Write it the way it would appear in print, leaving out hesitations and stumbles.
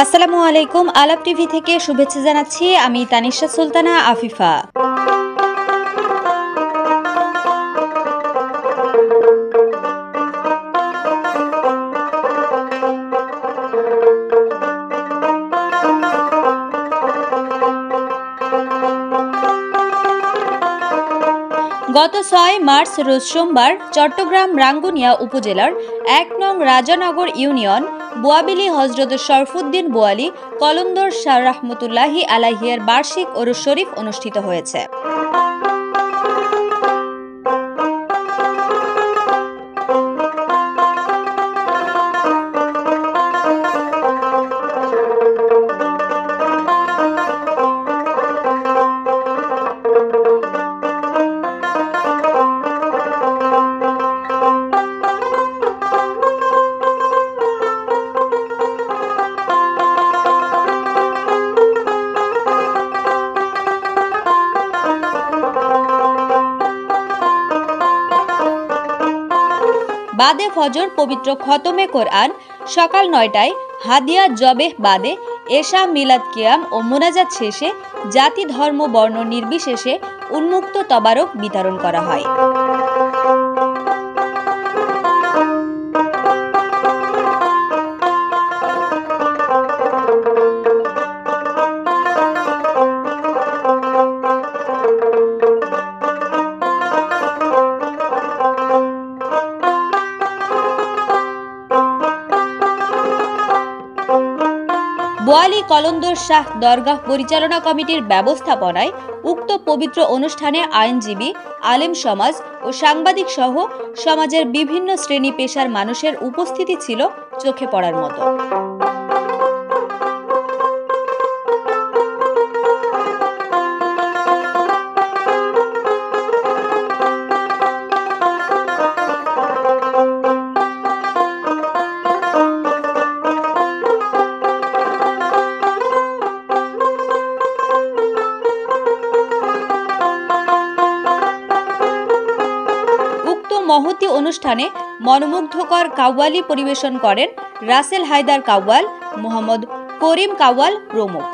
আসসালামু আলাইকুম। আলাপ টিভি থেকে শুভেচ্ছা জানাচ্ছি। আমি তানিশা সুলতানা আফিফা। গত ৬ মার্চ রোজ সোমবার চট্টগ্রাম রাঙ্গুনিয়া উপজেলার ১ নং রাজানগর ইউনিয়ন বোয়াবিলি হজরত শরফুদ্দিন বোয়ালি কলন্দর শাহ রহমতুল্লাহি আলাইহির বার্ষিক ওরস শরীফ অনুষ্ঠিত হয়েছে। বাদে ফজর পবিত্র খতমে কোরআন, সকাল ৯টায় হাদিয়া জবেহ বাদে এশা মিলাদ কিয়াম ও মুনাজাত শেষে জাতি ধর্ম বর্ণ নির্বিশেষে উন্মুক্ত তবারক বিতরণ করা হয়। বোয়ালি কলন্দর শাহ দরগাহ পরিচালনা কমিটির ব্যবস্থাপনায় উক্ত পবিত্র অনুষ্ঠানে আইনজীবী, আলেম সমাজ ও সাংবাদিক সহ সমাজের বিভিন্ন শ্রেণী পেশার মানুষের উপস্থিতি ছিল চোখে পড়ার মতো। মহতী অনুষ্ঠানে মনোমুগ্ধকর কাওয়ালি পরিবেশন করেন রাসেল হায়দার কাওয়াল, মোহাম্মদ করিম কাওয়াল প্রমুখ।